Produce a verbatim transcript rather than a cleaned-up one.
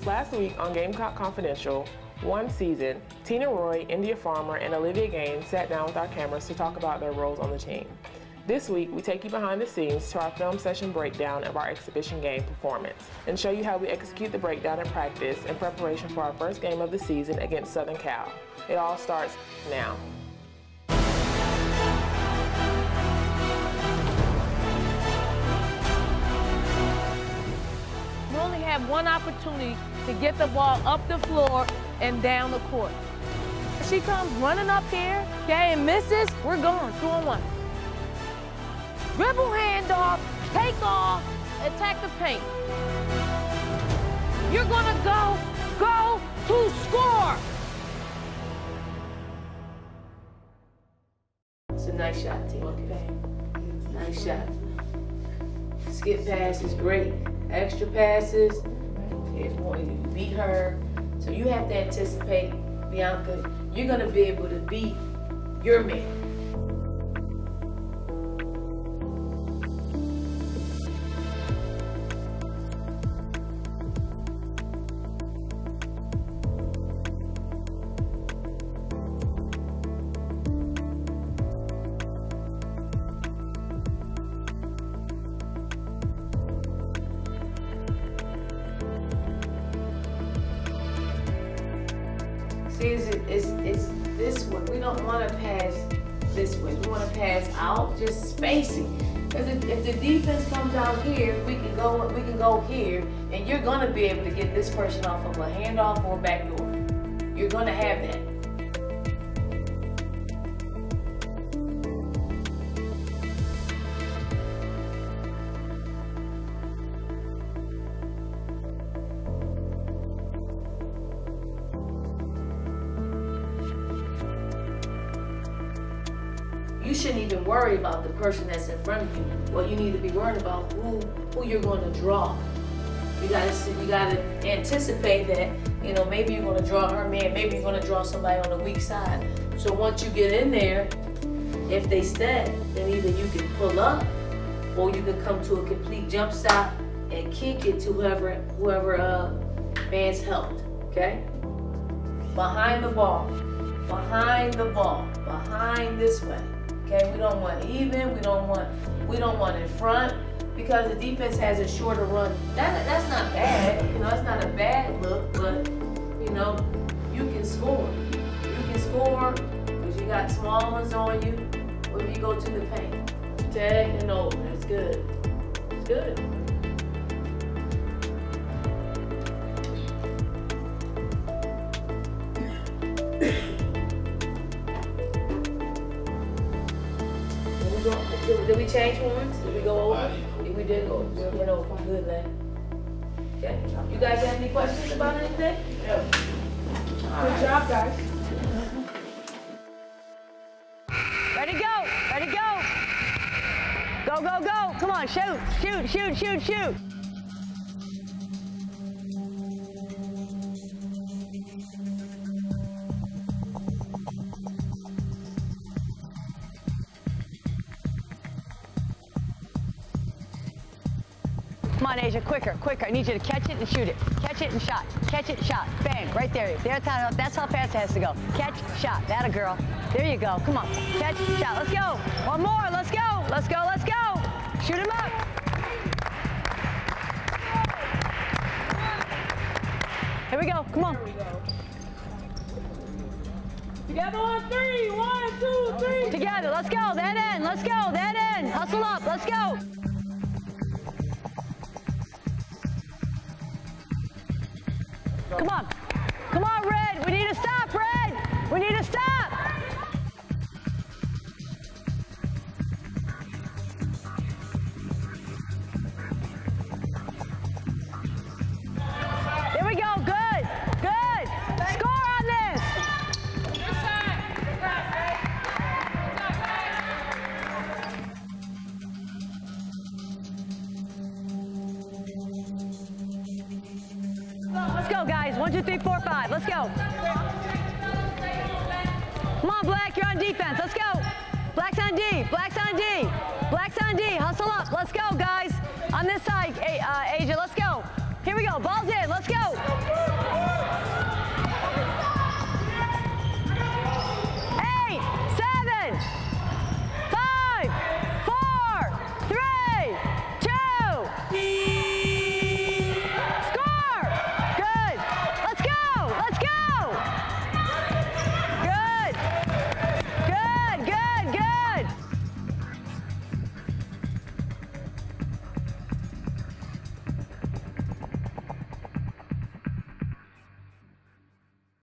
Last week on Gamecock Confidential, one season, Tina Roy, India Farmer, and Olivia Gaines sat down with our cameras to talk about their roles on the team. This week, we take you behind the scenes to our film session breakdown of our exhibition game performance and show you how we execute the breakdown in practice in preparation for our first game of the season against Southern Cal. It all starts now. We only have one opportunity to get the ball up the floor and down the court. If she comes running up here, okay, and misses, we're going two on one. Dribble handoff, take off, attack the paint. You're gonna go, go to score. It's a nice shot, team. Okay. Nice shot. Skip pass is great. Extra passes, there's more, you beat her. So you have to anticipate, Bianca, you're gonna be able to beat your man. Is it, it's, it's this way. We don't want to pass this way. We want to pass out, just spacing. Because if, if the defense comes out here, we can go. We can go here, and you're gonna be able to get this person off of a handoff or a backdoor. You're gonna have that. You shouldn't even worry about the person that's in front of you. What you need to be worried about who who you're going to draw. You gotta you gotta anticipate that. You know, maybe you're going to draw her man. Maybe you're going to draw somebody on the weak side. So once you get in there, if they stay, then either you can pull up, or you can come to a complete jump stop and kick it to whoever whoever uh, man's helped. Okay. Behind the ball, behind the ball, behind this way. Okay, we don't want even, we don't want we don't want in front, because the defense has a shorter run. That that's not bad, you know, it's not a bad look, but you know, you can score. You can score because you got small ones on you when you go to the paint. Tag and over. It's good. It's good. Did, did we change ones? Did we go over? Did we did go over. We went over. Good, man. Okay. You guys have any questions about anything? Yeah. Good right. job, guys. Ready, go. Ready, go. Go, go, go. Come on, shoot, shoot, shoot, shoot, shoot. Come on, Asia, quicker, quicker. I need you to catch it and shoot it. Catch it and shot. Catch it, shot. Bang, right there. That's how, that's how fast it has to go. Catch, shot. That a girl. There you go. Come on. Catch, shot. Let's go. One more. Let's go. Let's go. Let's go. Shoot him up. Here we go. Come on. Here we go. Together on three. One, two, three. Together. Let's go. That end. Let's go. That end. Hustle up. Let's go. Come on. Come on, Red. We need to stop, Red. We need to stop. There we go. Good. Good. Score on this. Let's go, guys. One, two, three, four, five. Let's go. Come on, Black. You're on defense. Let's go. Black's on D. Black's on D. Black's on D. Hustle up. Let's go, guys. On this side, uh, Asia. Let's go. Here we go. Ball's in. Let's go.